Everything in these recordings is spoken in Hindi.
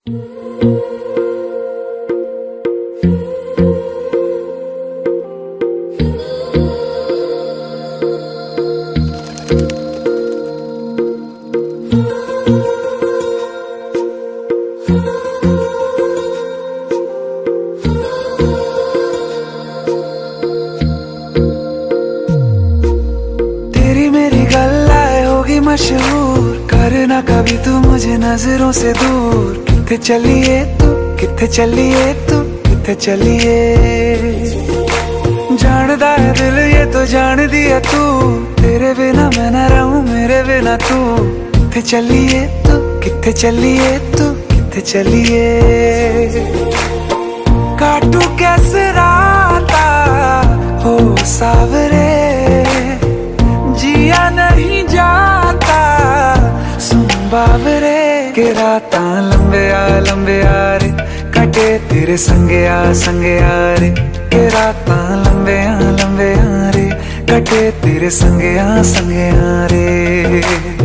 मशहूर करना कभी तू मुझे नजरों से दूर। किथे चलिए तू, किथे चलिए तू, किथे चलिए। जानदा है दिल ये तो जान दिया तू, तेरे बिना मैं न रहूं मेरे बिना तू। किथे चलिए तू, किथे चलिए तू, किथे चलिए। काटू कैसे राता हो सावरे, जिया नहीं जाता सुन बावरे। के राता लंबे आ रे, कटे तेरे संगे आ रे। के राता लंबे आ रे, कटे तेरे संगे आ रे।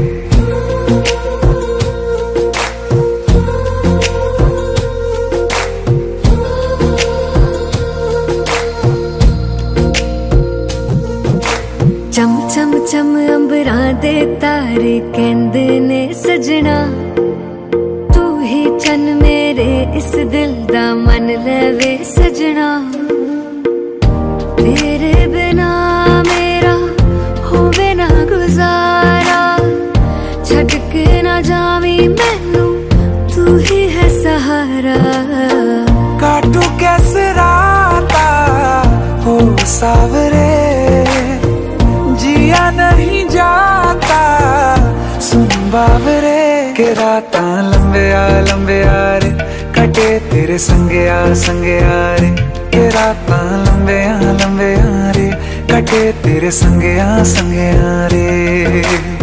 चम चम चम अंबरां दे तारे कहंदे ने सजना, तू ही चन मेरे इस दिल दा मन लवे सजना। तेरे बिना मेरा होवे ना गुजारा, छड़ के ना जावी मैनू तू ही है सहारा। काटू कैसे राता हो सावरे, जिया नहीं जाता सुन बावरे। के राता लंबे आ रे, कटे तेरे संगे आ रे। के राता लंबे आ रे, कटे तेरे संगे आ रे।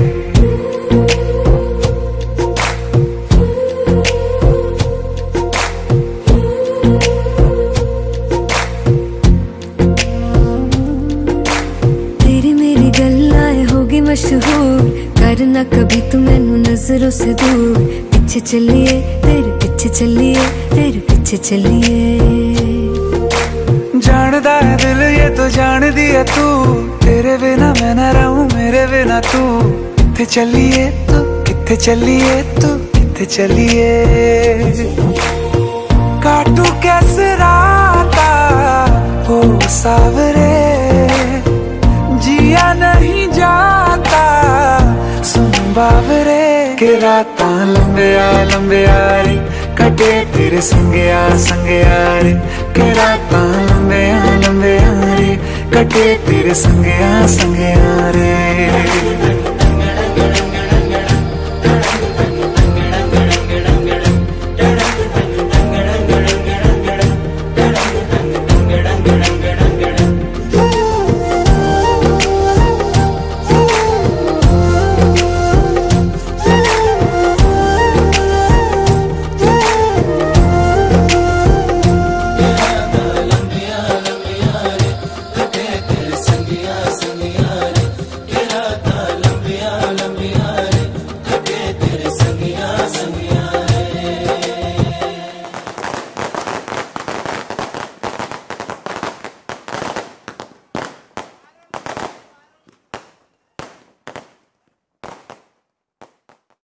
मशहूर करना कभी तू मैनू नजरों से दूर। पीछे चलिए तेरे पीछे चलिए, तेरे पीछे चलिए। जानदा है दिल ये तो जान दिया तू, तेरे बिना मैं न रहूं मेरे बिना तू। किथे चलिए तू, किथे चलिए तू, किथे चलिए। काटू कैसे राता हो सावरे, जिया नहीं जाता सुन बावरे। के राता लंबे आ रे, कटे तेरे संगे आ रे। के राता लंबे आ रे, कटे तेरे संगे आ